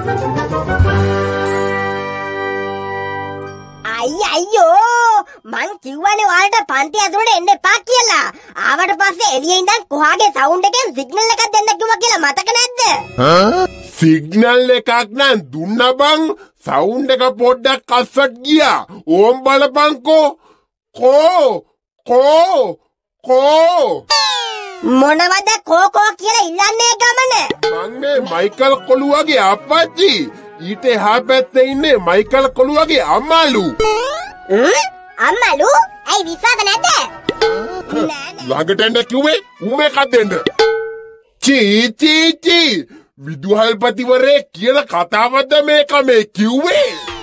අයියෝ මං කිව්වනේ ඔයාලට පන්ති ඇතුළට එන්න එපා කියලා. ආවට පස්සේ එළියේ ඉඳන් කොහාගේ සවුන්ඩ් එකෙන් සිග්නල් එකක් දෙන්න කිව්වා කියලා මතක නැද්ද? සිග්නල් එකක් නම් දුන්නා බං. සවුන්ඩ් එක පොඩ්ඩක් අස්සට ගියා. ඕම් බලපන්කෝ. කෝ මොනවද කෝ කියලා ඉල්ලන්නේ ගමන? මං මේ මයිකල් කොළුවගේ අප්පච්චි. ඊට එහා පැත්තේ ඉන්නේ මයිකල් කොළුවගේ අම්මාලු. අම්මාලු? ඇයි විශ්වාස නැද්ද? ළඟට එන්න කිව්වේ උඹ එකක් දෙන්න. චී විදුහල්පතිවරේ කියන කතාවක්ද මේක මේ කිව්වේ?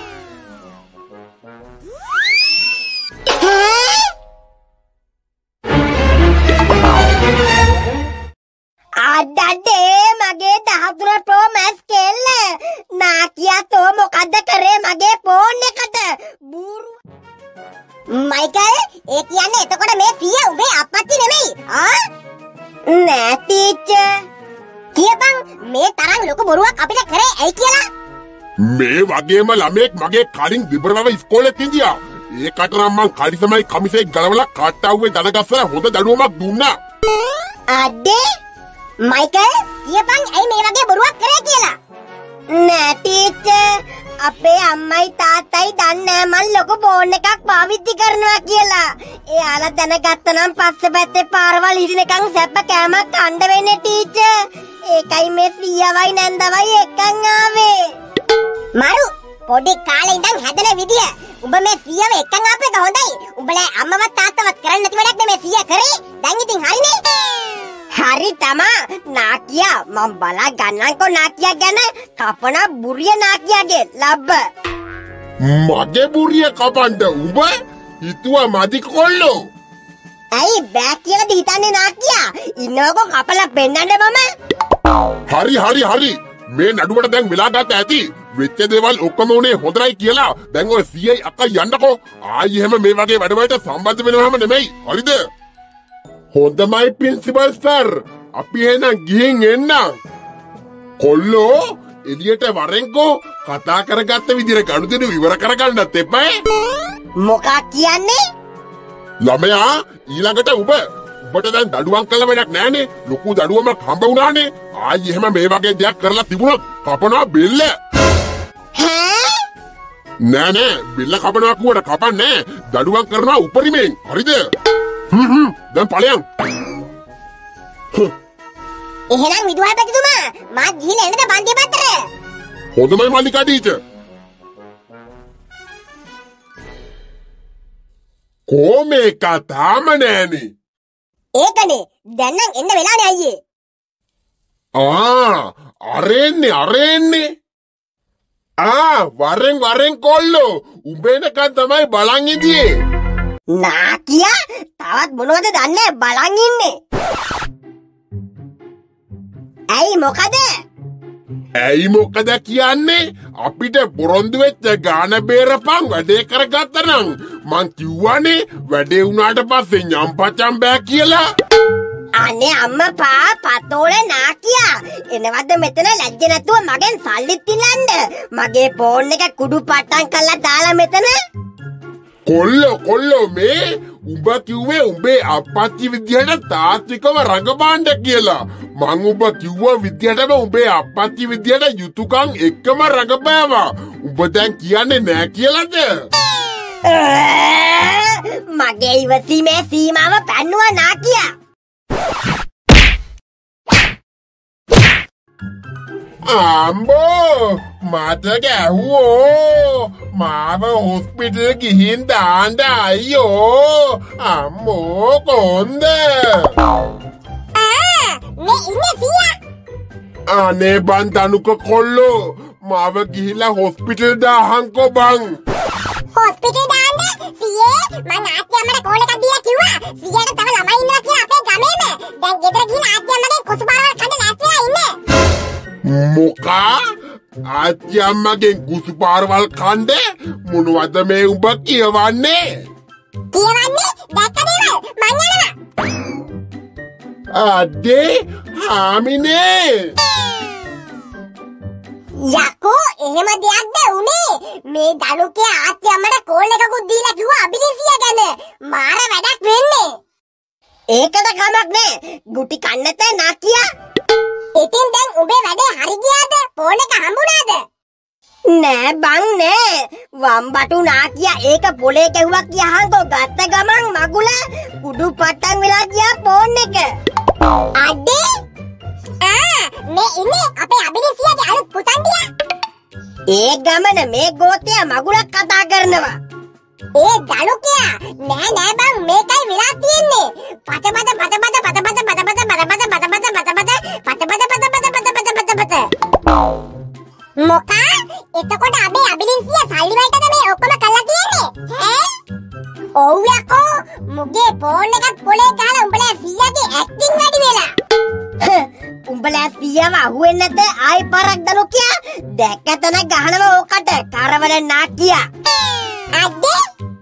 අඩඩේ මගේ 13 Pro Max කෙල්ල නාකියා තෝ මොකද්ද කරේ මගේ ෆෝන් එකට? බූරු මයිකල් ඒ කියන්නේ එතකොට මේ සිය උඹේ අප්පච්චි නෙමෙයි නෑ ටීචර් කියපන් මේ තරම් ලොකු බොරුවක් අපිට කරේ ඇයි කියලා? මේ වගේම ළමෙක් මගේ කලින් විබරවව ඉස්කෝලේත් ඉඳියා. ඒකට නම් මං කරිසමයි කමිසේ ගලවලා කාට්ටාව්වේ දනගස්සලා හොඳ දඩුවමක් දුන්නා. අඩේ මයිකල් කියපන් ඇයි මේ වගේ බොරුවක් කරේ කියලා? නෑ ටීචර් අපේ අම්මයි තාත්තයි දන්නේ මං ලොකු ෆෝන් එකක් පාවිච්චි කරනවා කියලා. එයාලා දැනගත්තනම් පස්සේ පැත්තේ පාරවල් හිටිනකන් සැප කෑමක් කන්න වෙන්නේ ටීචර්. ඒකයි මේ සීයවයි නැන්දවයි එක්කන් ආවේ. මරු පොඩි කාලේ ඉඳන් හැදෙන විදිය. උඹ මේ සීයව එක්කන් ආපේක හොඳයි. උඹලා අම්මවත් තාත්තවත් කරන්නේ නැති වැඩක් නේ මේ සීය කරේ. දැන් ඉතින් හරිනේ. හරි තමා නාකියා මම බලා ගන්නන්කෝ නාකියා ගැන කපන බුරිය නාකියාගේ ලබ්බ. මගේ බුරිය කපන්න උඹ හිතුවා මදි කොල්ලෝ. ඇයි බෑ කියලාද හිතන්නේ නාකියා? ඉන්නකෝ කපලා පෙන්නන්න මම. හරි මේ නඩුවට දැන් වෙලා ගන්න ඇති. වෙච්ච දේවල් ඔක්කොම උනේ හොඳයි කියලා දැන් ඔය සීයි අක්කා යන්නකෝ. ආයි එහෙම මේ වගේ වැඩවලට සම්බන්ධ වෙනවම නෙමෙයි. හරිද? හොඳමයි ප්‍රින්සිපල් සර්. අපි එහෙනම් ගිහින් එන්න. කොල්ලෝ එළියට වරෙන්කෝ කතා කරගත්ත විදිහට ගනුදෙනු ඉවර කරගන්නත් එපා. මොකක් කියන්නේ? ළමයා ඊළඟට උඹට දැන් දඩුවම් කළ වැඩක් නැහනේ. ලොකු දඩුවමක් හම්බ වුණානේ. ආයි එහෙම මේ වගේ දෙයක් කරලා තිබුණොත් කපනවා බෙල්ල. නෑ බෙල්ල කපනවා කිව්වට කපන්නේ දඩුවම් කරනවා උපරිමයෙන්. හරිද? දැන් ඵලයන්. එහෙනම් විදුහල්පතිතුමා මා ගිහින් එන්නද පන්ති පතර? හොඳමයි මල්ලිකා ටීචර්. කොමේ කතාම නෑනේ. ඒකනේ දැන් නම් එන්න වෙලානේ අයියේ. අරෙන්නේ. වරෙන් කොල්ලෝ උඹේනකන් තමයි බලන් ඉදියේ. නාකියා තවත් මොනවද දන්නේ බලන් ඉන්නේ. ඇයි මොකද කියන්නේ? අපිට පොරොන්දු වෙච්ච ගාන බේරපන් වැඩේ කරගත්තනම් මං කිව්වනේ වැඩේ වුණාට පස්සේ nyම්පචම් බෑ කියලා. අනේ අම්මා පතෝලේ නාකියා එනවද මෙතන ලැජ්ජ නැතුව මගෙන් සල්ලිත් ඉල්ලන්න. මගේ ෆෝන් එක කුඩු පට්ටම් කරලා දාලා මෙතන. කොල්ලෝ මේ උඹ කිව්වේ උඹේ අප්පච්චි විදියට තාත්විකව රඟපාන්න කියලා. මං උඹ කිව්වා විදියටම උඹේ අප්පච්චි විදියට යුතුයකම් එක්කම රඟපෑවා. උඹ දැන් කියන්නේ නෑ කියලාද? මගේ ඉවසීමේ සීමාව පැන්නුවා නාකියා. අම්බෝ මට ගැහුවෝ. මාව හොස්පිටල් ගිහින් දාන්න අයියෝ. අම්මෝ කොන්ද? මේ ඉන්නේ සීයා. අනේ බන් දනුක කොල්ලෝ මාව ගිහිල්ලා හොස්පිටල් දාහන්කෝ බං. හොස්පිටල් දාන්න සීයේ මං ආච්චියම්මට කෝල් එකක් දීලා කිව්වා සීයාට තව ළමයි ඉන්නවා කියලා අපේ ගමේම. දැන් ගෙදර ගිහින් ආච්චියම්මගේ කුසුපාරවල් කන්න නැස්තිලා ඉන්නේ. මොකා? ආච්චියම්මගෙන් කුසුපාරවල් කන්න මොනවද මේ උඹ කියවන්නේ? දැක්ක දේවල් මං යනවා. අඩේ හාමිනේ යකෝ එහෙම දෙයක්ද උනේ? මේ දනුකේ ආච්චි අම්මට කෝල් එකකුත් දීලා කිව්වා අභිනේසිය ගැන. මාර වැඩක් වෙන්නේ. ඒකට කමක් නෑ. ගුටි කන්නත නාකියා. ඉතින් දැන් ඔබේ වැඩේ හරි ගියාද? ෆෝන් එක හම්බුණාද? නෑ බං නෑ. වම්බටු නාකියා ඒක පොලේ කැවුවා කියහන්කෝ ගත්ත ගමන් මගුල කුඩු පට්ටම් වෙලා ගියා ෆෝන් එක. අඩේ මේ ඉන්නේ අපේ අභිනේසියගේ අලුත් පුතන්දියා. ඒ ගමන මේ ගෝතයා මගුලක් කතා කරනවා. ඒ දලුකියා නෑ නෑ බං මේකයි වෙලා තියෙන්නේ. පතපත මොකා? එතකොට අපේ අභිනේසිය සල්ලි වලටද මේ ඔක්කොම කරලා තියෙන්නේ? ඈ? ඔව් යකෝ මුගේ ෆෝන් එකත් පොලේ ගහලා උඹලා 100ගේ ඇක්ටිං වැඩි වෙලා. උඹලා 100ව අහුවෙන්නේ නැත ආයි පාරක් දලුකියා. දැක්කතන ගහනවා ඕකට කරවල නාකියා. අඩේ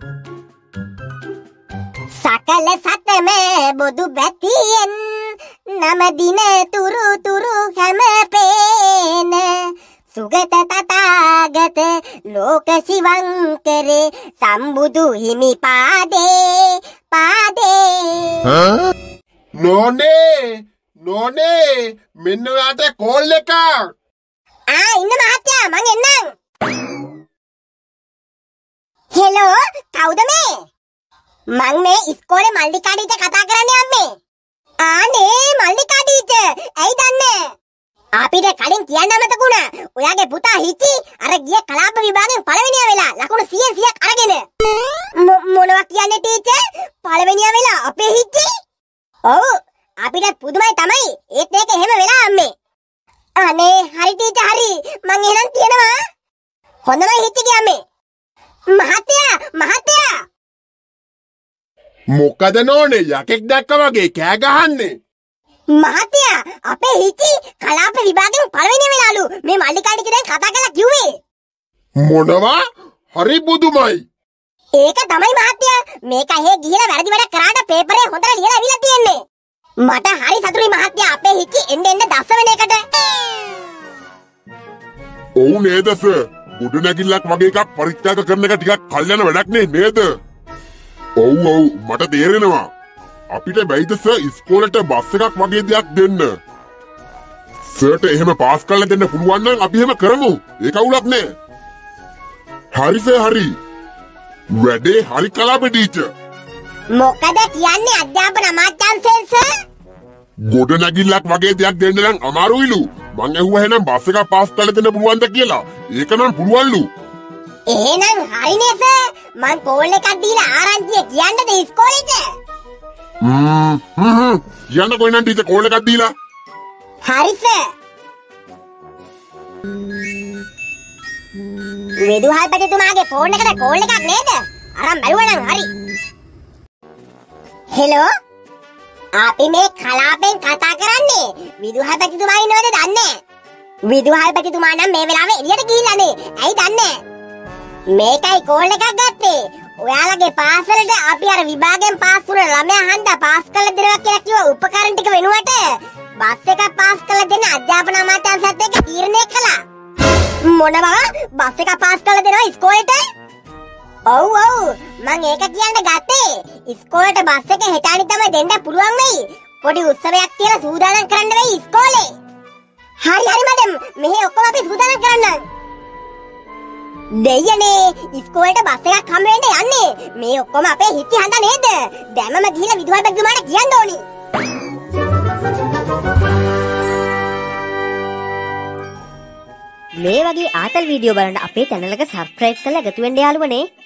සකල සතම බුදු බැතියෙන් නම දින තුරු තුරු හැම පේන සුගත තථාගත ලෝක සිවංකරේ සම්බුදු හිමි පාදේ නෝනේ මෙන්න ඔයාට කෝල් එකක්. ඉන්න මහත්තයා මං එන්නම්. හෙලෝ කවුද මේ? මං මේ ඉස්කෝලේ මල්ලිකා ටීචර් කතා කරන්නේ අම්මේ. ආනේ මල්ලිකා ටීචර් ඇයි දන්නේ? අපිට කලින් කියන්න අමතකුණා. ඔයාගේ පුතා හිචි අර ගිය කලාප විභාගයෙන් පළවෙනියා වෙලා ලකුණු 100ක් අරගෙන. මොනවා කියන්නේ ටීචර්? පළවෙනියා වෙලා අපේ හිචි? ඔව් අපිට පුදුමයි තමයි. ඒත් මේක එහෙම වෙලා අම්මේ. අනේ හරි ටීචර් හරි. මං එහෙනම් කියනවා. හොඳයි හිචිගේ අම්මේ. මහත්තයා මොකද නෝනේ යකෙක් දැක්කා වගේ කෑ ගහන්නේ? මහත්තයා අපේ හිචි කලාප විභාගයෙන් පළවෙනි වෙලාලු. මේ මල්ලිකා ටීචරෙන් කතා කරලා කිව්වේ. මොනවා? හරි බුදුමයි. ඒක තමයි මහත්තයා. මේක එහෙ ගිහිලා වැරදි වැඩ කරාට පේපරේ හොඳට ලියලා අවිලා තියෙන්නේ. මට හරි සතුටුයි මහත්තයා අපේ හිචි එන්න දස්ස වෙන එකට. ඔව් නේද සර්? උඩ නැගිල්ලක් වගේ එකක් පරීක්ෂා කරන එක ටිකක් කල් යන වැඩක් නේද? ඔව් මට තේරෙනවා. අපිට බැයිද සර් ඉස්කෝලේට බස් එකක් වගේ දෙයක් දෙන්න? සර්ට එහෙම පාස් කරලා දෙන්න පුළුවන් නම් අපි එහෙම කරමු. ඒක අවුලක් නෑ. හරි සර් හරි. වැඩේ හරි කලාපේ ටීචර්. මොකද කියන්නේ අධ්‍යාපන අමාත්‍යාංශයෙන් සර්? ගොඩ නැගිල්ලක් වගේ දෙයක් දෙන්න නම් අමාරුයිලු. මං ඇහුවා එහෙනම් බස් එක පාස් කරලා දෙන්න පුළුවන්ද කියලා. ඒක නම් පුළුවන්ලු. එහෙනම් හරිනේ සර්. මං කෝල් එකක් දීලා ආරංචිය කියන්නද ඉස්කෝලේට? කියන්න කොහෙන්ද ටීචර් කෝල් එකක් දීලා? හරි සර්. විදුහල්පතිතුමාගේ ෆෝන් එකට කෝල් එකක් නේද? අරන් බැලුවා නම් හරි. හෙලෝ අපි මේ කලාපෙන් කතා කරන්නේ. විදුහල්පතිතුමා ඉන්නවද දන්නේ? විදුහල්පතිතුමා නම් මේ වෙලාවේ එළියට ගිහිල්ලානේ. ඇයි දන්නේ? මේකයි කෝල් එකක් ගත්තේ. ඔයාලගේ පාසලට අපි අර විභාගයෙන් පාස් වුණ ළමයා හන්දා පාස් කරලා දෙනවා කියලා කිව්ව උපකරණ ටික වෙනුවට බස් එකක් පාස් කරලා දෙන්න අධ්‍යාපන අමාත්‍යාංශයත් එක්ක තීරණය කළා. මොනවා? බස් එකක් පාස් කරලා දෙනවා ඉස්කෝලේට? ඔව් මං ඒක කියන්න ගත්තේ. ඉස්කෝලේට බස් එක හෙට අනිත් තමයි දෙන්න පුළුවන් වෙයි. පොඩි උත්සවයක් කියලා සූදානම් කරන්න වෙයි ඉස්කෝලේ. හරි මඩම් මෙහි ඔක්කොම අපි සූදානම් කරන්න. දෙයනේ ඉස්කෝලේට බස් එකක් හම් වෙන්න යන්නේ. මේ ඔක්කොම අපේ හිටි හඳ නේද? දැමම ගිහිල්ලා විදුහල්පතිතුමාට කියන්න ඕනි. මේ වගේ ආතල් වීඩියෝ බලන්න අපේ channel එක subscribe කරලා එකතු වෙන්න යාළුවනේ.